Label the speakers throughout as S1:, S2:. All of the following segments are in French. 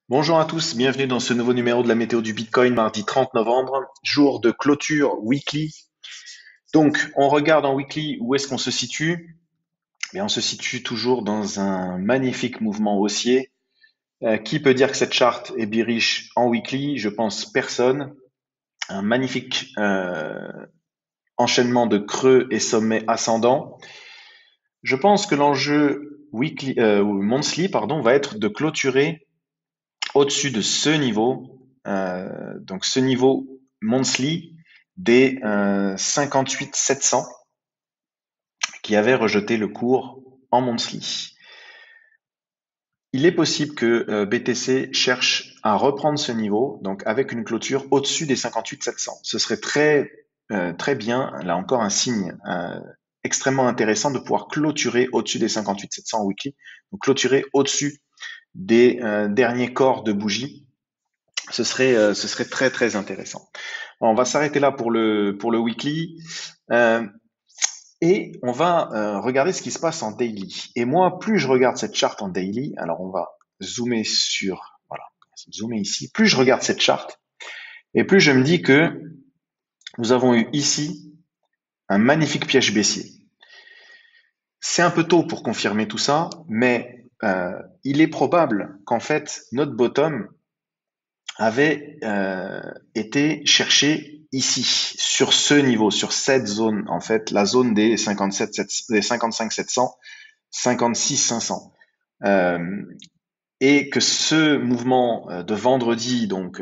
S1: Bonjour à tous, bienvenue dans ce nouveau numéro de la météo du Bitcoin, mardi 30 novembre, jour de clôture weekly. Donc, on regarde en weekly où est-ce qu'on se situe. On se situe toujours dans un magnifique mouvement haussier. Qui peut dire que cette charte est bearish en weekly? Je pense personne. Un magnifique enchaînement de creux et sommets ascendants. Je pense que l'enjeu weekly, ou monthly, pardon, va être de clôturer au-dessus de ce niveau, donc ce niveau monthly des 58 700 qui avait rejeté le cours en monthly. Il est possible que BTC cherche à reprendre ce niveau, donc avec une clôture au-dessus des 58 700. Ce serait très bien, là encore un signe extrêmement intéressant de pouvoir clôturer au-dessus des 58 700 weekly, donc clôturer au-dessus des derniers corps de bougie. Ce serait très intéressant. Bon, on va s'arrêter là pour le weekly et on va regarder ce qui se passe en daily. Et moi, plus je regarde cette charte en daily, alors on va voilà, zoomer ici. Plus je regarde cette charte et plus je me dis que nous avons eu ici un magnifique piège baissier. C'est un peu tôt pour confirmer tout ça, mais il est probable qu'en fait notre bottom avait été cherché ici, sur ce niveau, sur cette zone, en fait, la zone des 55 700, 56 500. Euh, et que ce mouvement de vendredi, donc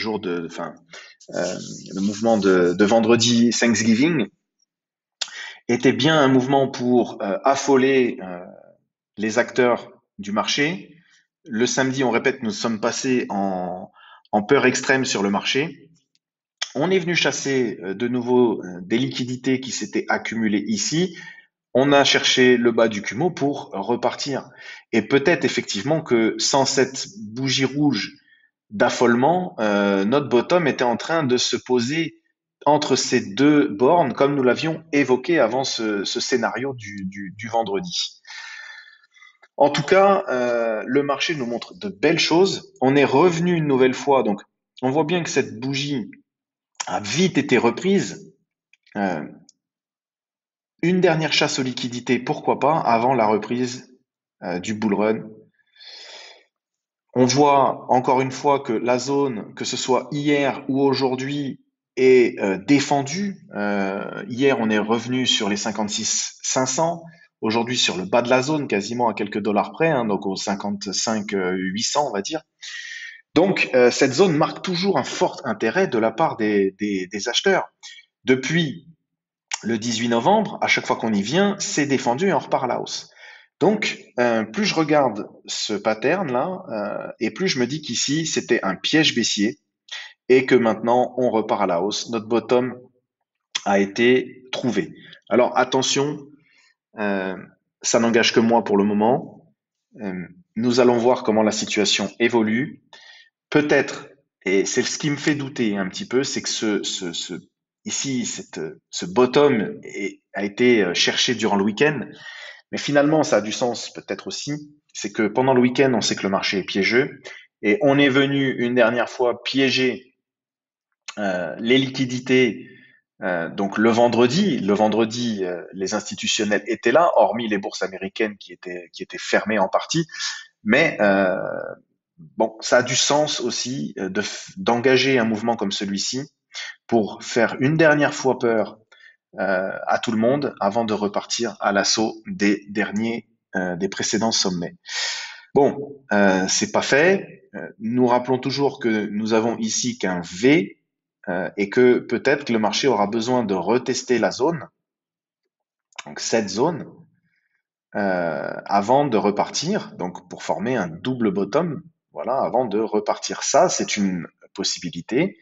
S1: le mouvement de vendredi Thanksgiving, était bien un mouvement pour affoler les acteurs du marché. Le samedi, on répète, nous sommes passés en peur extrême sur le marché. On est venu chasser de nouveau des liquidités qui s'étaient accumulées ici. On a cherché le bas du Kumo pour repartir. Et peut-être effectivement que sans cette bougie rouge d'affolement, notre bottom était en train de se poser entre ces deux bornes, comme nous l'avions évoqué avant ce scénario du vendredi. En tout cas, le marché nous montre de belles choses. On est revenu une nouvelle fois, donc on voit bien que cette bougie a vite été reprise. Euh, une dernière chasse aux liquidités, pourquoi pas, avant la reprise du bull run. On voit encore une fois que la zone, que ce soit hier ou aujourd'hui, est défendue. Hier, on est revenu sur les 56 500. Aujourd'hui, sur le bas de la zone, quasiment à quelques dollars près, hein, donc aux 55 800, on va dire. Donc, cette zone marque toujours un fort intérêt de la part des acheteurs. Depuis le 18 novembre, à chaque fois qu'on y vient, c'est défendu et on repart à la hausse. Donc, plus je regarde ce pattern-là, et plus je me dis qu'ici, c'était un piège baissier et que maintenant, on repart à la hausse. Notre bottom a été trouvé. Alors, attention, euh, ça n'engage que moi pour le moment. Nous allons voir comment la situation évolue. Peut-être, et c'est ce qui me fait douter un petit peu, c'est que ici, ce bottom a été cherché durant le week-end, mais finalement, ça a du sens peut-être aussi. C'est que pendant le week-end, on sait que le marché est piégeux, et on est venu une dernière fois piéger les liquidités. Donc le vendredi, les institutionnels étaient là, hormis les bourses américaines qui étaient fermées en partie, mais bon, ça a du sens aussi d'engager un mouvement comme celui-ci pour faire une dernière fois peur à tout le monde avant de repartir à l'assaut des précédents sommets. Bon, c'est pas fait. Nous rappelons toujours que nous avons ici qu'un V et que peut-être que le marché aura besoin de retester la zone, donc cette zone, avant de repartir, donc pour former un double bottom, voilà, avant de repartir. Ça, c'est une possibilité.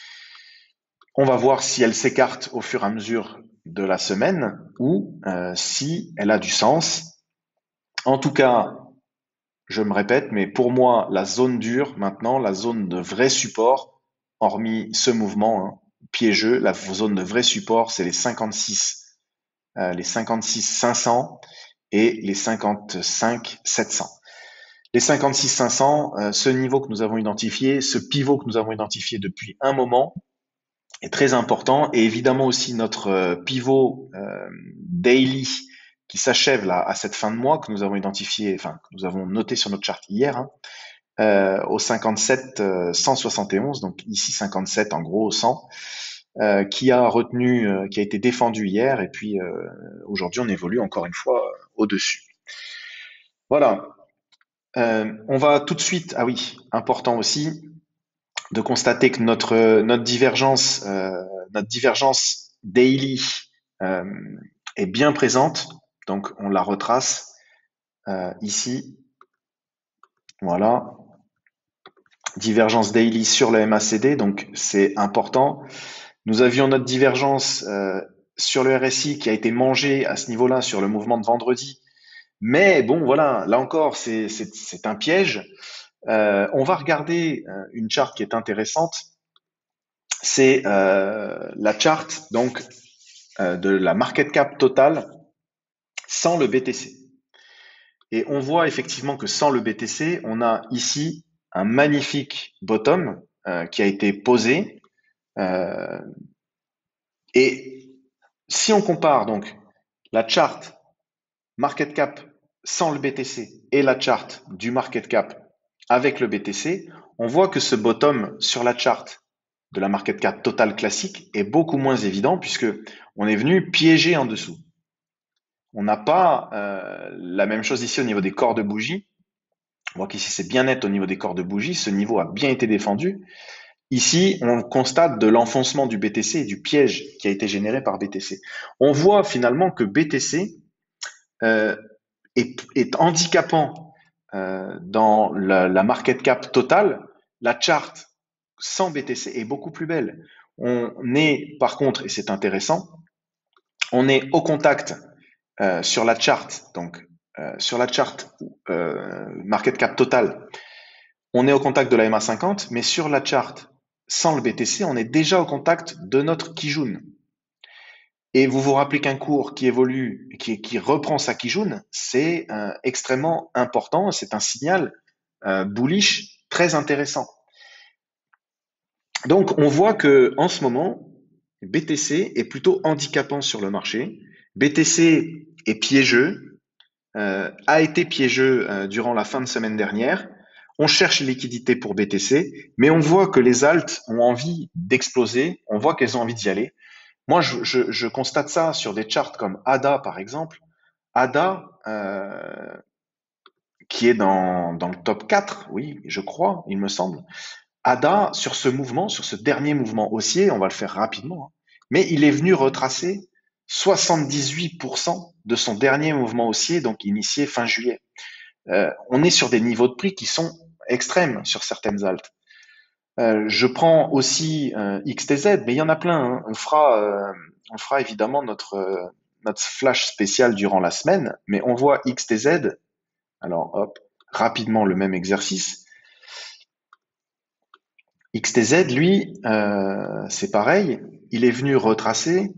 S1: On va voir si elle s'écarte au fur et à mesure de la semaine ou si elle a du sens. En tout cas, je me répète, mais pour moi, la zone dure maintenant, la zone de vrai support, hormis ce mouvement piégeux, la zone de vrai support, c'est les 56 500 et les 55 700. Les 56 500, ce niveau que nous avons identifié, ce pivot que nous avons identifié depuis un moment est très important et évidemment aussi notre pivot daily qui s'achève là à cette fin de mois que nous avons identifié, enfin que nous avons noté sur notre charte hier, hein, au 57 171, donc ici 57 en gros au 100, qui a retenu, qui a été défendu hier et puis aujourd'hui on évolue encore une fois au-dessus. Voilà. On va tout de suite, ah oui, important aussi, de constater que notre divergence daily euh, est bien présente. Donc on la retrace ici. Voilà, divergence daily sur le MACD, donc c'est important. Nous avions notre divergence sur le RSI qui a été mangée à ce niveau-là sur le mouvement de vendredi. Mais bon, voilà, là encore, c'est un piège. On va regarder une charte qui est intéressante. C'est la charte donc de la market cap totale sans le BTC. Et on voit effectivement que sans le BTC, on a ici un magnifique bottom qui a été posé. Euh, et si on compare donc la charte market cap sans le BTC et la charte du market cap avec le BTC, on voit que ce bottom sur la charte de la market cap totale classique est beaucoup moins évident puisque on est venu piéger en dessous. On n'a pas la même chose ici au niveau des corps de bougie. On voit qu'ici c'est bien net au niveau des corps de bougie, ce niveau a bien été défendu. Ici, on constate de l'enfoncement du BTC et du piège qui a été généré par BTC. On voit finalement que BTC est handicapant dans la market cap totale. La charte sans BTC est beaucoup plus belle. On est par contre, et c'est intéressant, on est au contact sur la charte, donc sur la charte market cap totale, on est au contact de la MA50, mais sur la charte sans le BTC, on est déjà au contact de notre Kijun. Et vous vous rappelez qu'un cours qui évolue, qui reprend sa Kijun, c'est extrêmement important, c'est un signal bullish très intéressant. Donc on voit que en ce moment, BTC est plutôt handicapant sur le marché. BTC est piégeux, a été piégeux durant la fin de semaine dernière. On cherche liquidité pour BTC, mais on voit que les alts ont envie d'exploser, on voit qu'elles ont envie d'y aller. Moi, je constate ça sur des charts comme ADA, par exemple. ADA, qui est dans le top 4, oui, je crois, il me semble. ADA, sur ce mouvement, sur ce dernier mouvement haussier, on va le faire rapidement, hein, mais il est venu retracer 78% de son dernier mouvement haussier, donc initié fin juillet. On est sur des niveaux de prix qui sont extrêmes sur certaines altes. Je prends aussi XTZ, mais il y en a plein, hein. On fera évidemment notre flash spécial durant la semaine, mais on voit XTZ. Alors hop, rapidement le même exercice. XTZ, lui, c'est pareil. Il est venu retracer.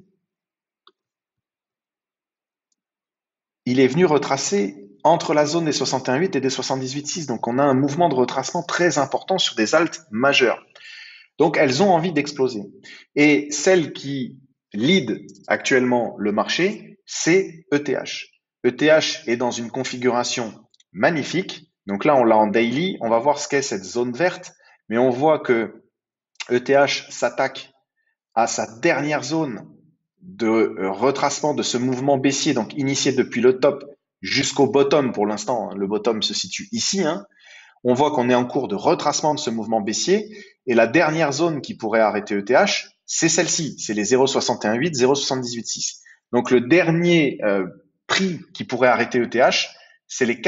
S1: Il est venu retracer entre la zone des 61,8 et des 78,6. Donc on a un mouvement de retracement très important sur des altes majeures. Donc elles ont envie d'exploser. Et celle qui lead actuellement le marché, c'est ETH. ETH est dans une configuration magnifique. Donc là, on l'a en daily. On va voir ce qu'est cette zone verte. Mais on voit que ETH s'attaque à sa dernière zone de retracement de ce mouvement baissier, donc initié depuis le top jusqu'au bottom pour l'instant. Le bottom se situe ici, hein. On voit qu'on est en cours de retracement de ce mouvement baissier et la dernière zone qui pourrait arrêter ETH, c'est celle-ci, c'est les 0,618, 0,786. Donc le dernier prix qui pourrait arrêter ETH, c'est les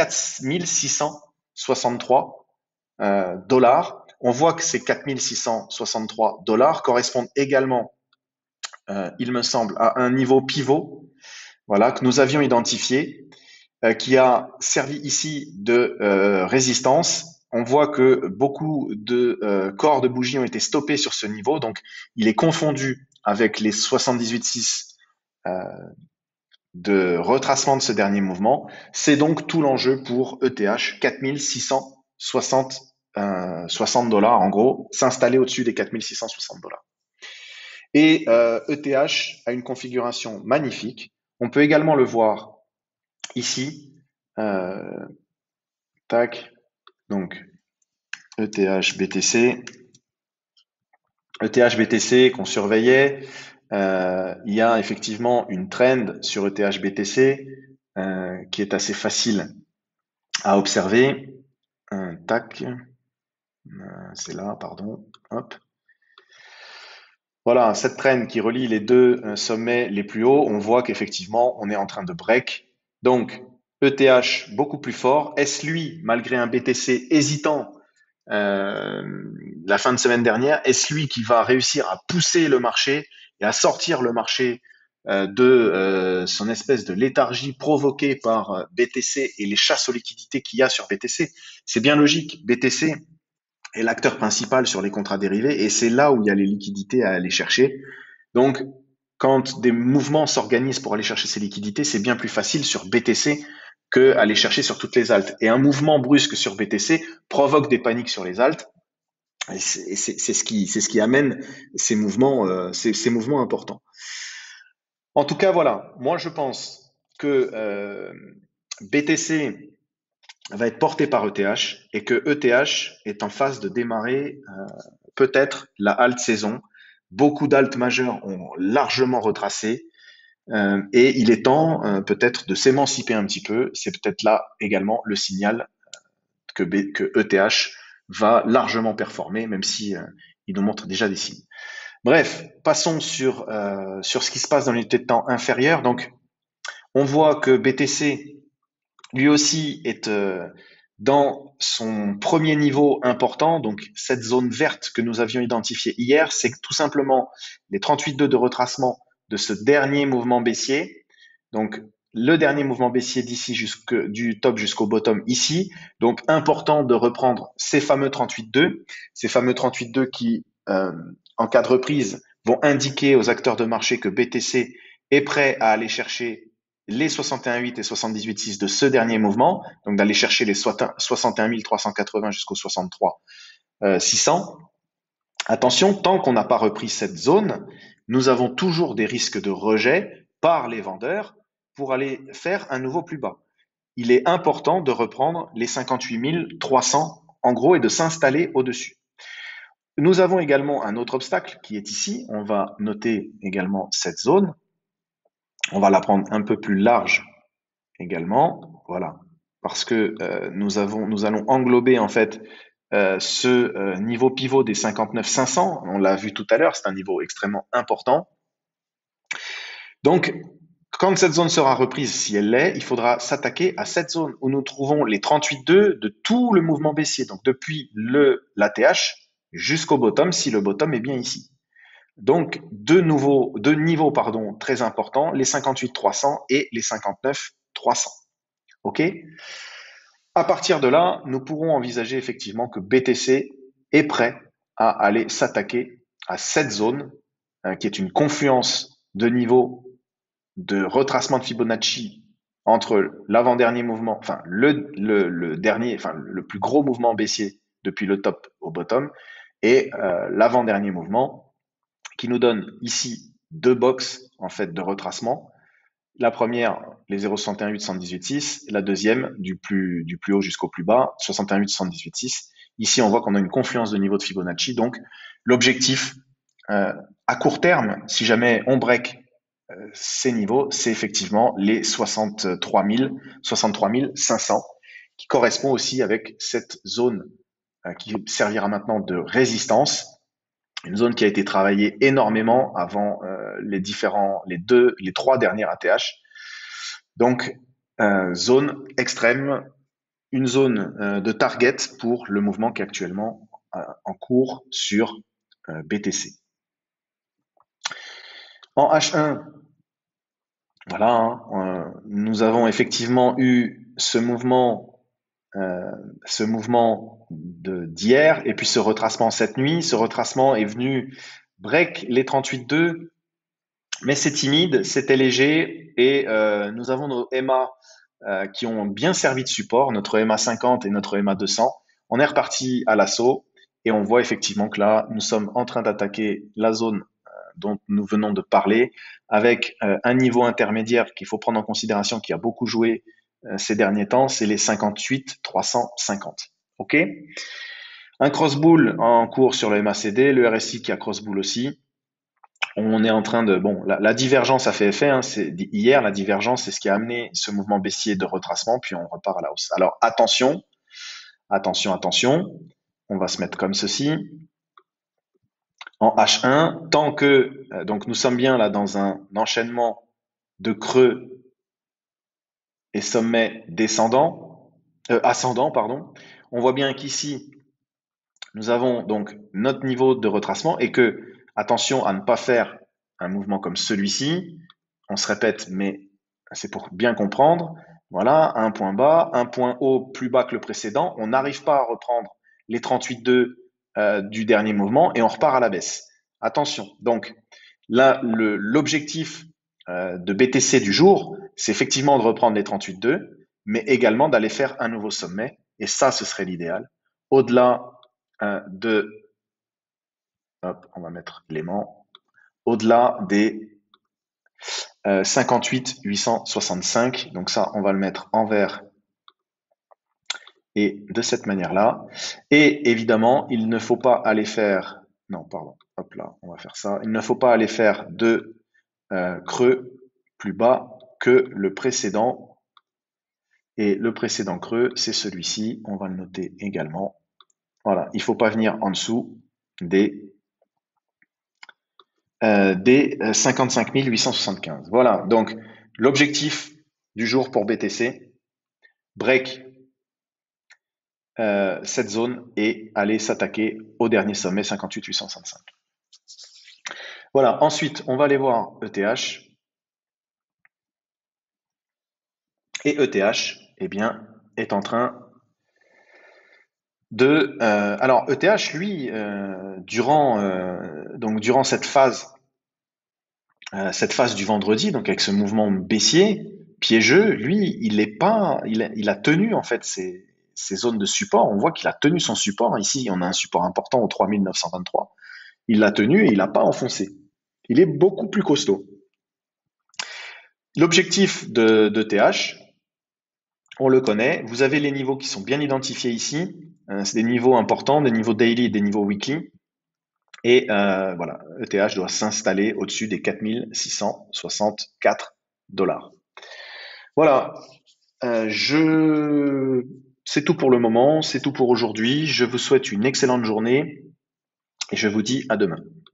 S1: 4663 dollars. On voit que ces 4663 dollars correspondent également, il me semble, à un niveau pivot, voilà, que nous avions identifié, qui a servi ici de résistance. On voit que beaucoup de corps de bougies ont été stoppés sur ce niveau, donc il est confondu avec les 78,6 de retracement de ce dernier mouvement. C'est donc tout l'enjeu pour ETH, 4660 $, en gros, s'installer au-dessus des 4660 $. Et ETH a une configuration magnifique. On peut également le voir ici. Euh, tac, donc ETH BTC. ETH BTC qu'on surveillait. Il y a effectivement une trend sur ETH BTC qui est assez facile à observer. Tac, c'est là, pardon. Hop. Voilà, cette trend qui relie les deux sommets les plus hauts, on voit qu'effectivement, on est en train de break. Donc, ETH beaucoup plus fort. Est-ce lui, malgré un BTC hésitant euh, la fin de semaine dernière, est-ce lui qui va réussir à pousser le marché et à sortir le marché de son espèce de léthargie provoquée par BTC et les chasses aux liquidités qu'il y a sur BTC? C'est bien logique. BTC est l'acteur principal sur les contrats dérivés et c'est là où il y a les liquidités à aller chercher. Donc, quand des mouvements s'organisent pour aller chercher ces liquidités, c'est bien plus facile sur BTC que aller chercher sur toutes les altes. Et un mouvement brusque sur BTC provoque des paniques sur les altes. Et c'est ce qui amène ces mouvements importants. En tout cas, voilà. Moi, je pense que BTC va être porté par ETH et que ETH est en phase de démarrer peut-être la halte saison. Beaucoup d'altes majeures ont largement retracé et il est temps peut-être de s'émanciper un petit peu. C'est peut-être là également le signal que ETH va largement performer, même si il nous montre déjà des signes. Bref, passons sur ce qui se passe dans l'unité de temps inférieure. Donc, on voit que BTC, lui aussi, est dans son premier niveau important. Donc, cette zone verte que nous avions identifiée hier, c'est tout simplement les 38,2 de retracement de ce dernier mouvement baissier. Donc, le dernier mouvement baissier d'ici du top jusqu'au bottom ici. Donc, important de reprendre ces fameux 38,2, ces fameux 38,2 qui, en cas de reprise, vont indiquer aux acteurs de marché que BTC est prêt à aller chercher les 61,8 et 78,6 de ce dernier mouvement, donc d'aller chercher les 61 380 jusqu'au 63 600. Attention, tant qu'on n'a pas repris cette zone, nous avons toujours des risques de rejet par les vendeurs pour aller faire un nouveau plus bas. Il est important de reprendre les 58 300 en gros et de s'installer au-dessus. Nous avons également un autre obstacle qui est ici. On va noter également cette zone. On va la prendre un peu plus large également. Voilà. Parce que nous allons englober en fait ce niveau pivot des 59 500. On l'a vu tout à l'heure, c'est un niveau extrêmement important. Donc, quand cette zone sera reprise, si elle l'est, il faudra s'attaquer à cette zone où nous trouvons les 38,2 de tout le mouvement baissier. Donc, depuis l'ATH jusqu'au bottom, si le bottom est bien ici. Donc, deux niveaux très importants, les 58 300 et les 59 300. OK? À partir de là, nous pourrons envisager effectivement que BTC est prêt à aller s'attaquer à cette zone qui est une confluence de niveaux de retracement de Fibonacci entre l'avant-dernier mouvement, enfin le dernier, enfin le plus gros mouvement baissier depuis le top au bottom et l'avant-dernier mouvement qui nous donne ici deux boxes en fait de retracement. La première, les 0,61,8, 118,6. La deuxième, du plus haut jusqu'au plus bas, 61,8, 118,6. Ici, on voit qu'on a une confluence de niveau de Fibonacci. Donc, l'objectif à court terme, si jamais on break ces niveaux, c'est effectivement les 63 500, qui correspond aussi avec cette zone qui servira maintenant de résistance. Une zone qui a été travaillée énormément avant les trois dernières ATH. Donc, zone extrême, une zone de target pour le mouvement qui est actuellement en cours sur BTC. En H1, voilà, hein, nous avons effectivement eu ce mouvement d'hier et puis ce retracement cette nuit. Ce retracement est venu break les 38,2 Mais c'est timide, c'était léger et nous avons nos EMA qui ont bien servi de support, notre EMA 50 et notre EMA 200. On est reparti à l'assaut et on voit effectivement que là, nous sommes en train d'attaquer la zone dont nous venons de parler avec un niveau intermédiaire qu'il faut prendre en considération qui a beaucoup joué ces derniers temps, c'est les 58 350. OK? Un cross-bull en cours sur le MACD, le RSI qui a cross-bull aussi. On est en train de bon, la divergence a fait effet. Hein, c'est hier la divergence, c'est ce qui a amené ce mouvement baissier de retracement, puis on repart à la hausse. Alors attention, attention, attention. On va se mettre comme ceci en H1 tant que donc nous sommes bien là dans un enchaînement de creux et sommets descendants, ascendant pardon. On voit bien qu'ici nous avons donc notre niveau de retracement et que attention à ne pas faire un mouvement comme celui-ci. On se répète, mais c'est pour bien comprendre. Voilà, un point bas, un point haut plus bas que le précédent. On n'arrive pas à reprendre les 38,2 du dernier mouvement et on repart à la baisse. Attention. Donc là, l'objectif de BTC du jour, c'est effectivement de reprendre les 38,2, mais également d'aller faire un nouveau sommet. Et ça, ce serait l'idéal. Au-delà de, hop, on va mettre l'aimant, au-delà des 58 865. Donc ça, on va le mettre en vert et de cette manière-là. Et évidemment, il ne faut pas aller faire, non, pardon, hop là, on va faire ça. Il ne faut pas aller faire de creux plus bas que le précédent. Et le précédent creux, c'est celui-ci. On va le noter également. Voilà, il ne faut pas venir en dessous des 55 875. Voilà, donc l'objectif du jour pour BTC, break cette zone et aller s'attaquer au dernier sommet 58 865. Voilà, ensuite on va aller voir ETH. Et ETH, eh bien, est en train de... alors ETH, lui, durant cette phase du vendredi, donc avec ce mouvement baissier, piégeux, lui, il a tenu en fait ses zones de support. On voit qu'il a tenu son support. Ici, on a un support important au 3923. Il l'a tenu et il n'a pas enfoncé. Il est beaucoup plus costaud. L'objectif de TH, on le connaît. Vous avez les niveaux qui sont bien identifiés ici. C'est des niveaux importants, des niveaux daily et des niveaux weekly. Et voilà, ETH doit s'installer au-dessus des 4664 $. Voilà, c'est tout pour le moment, c'est tout pour aujourd'hui. Je vous souhaite une excellente journée et je vous dis à demain.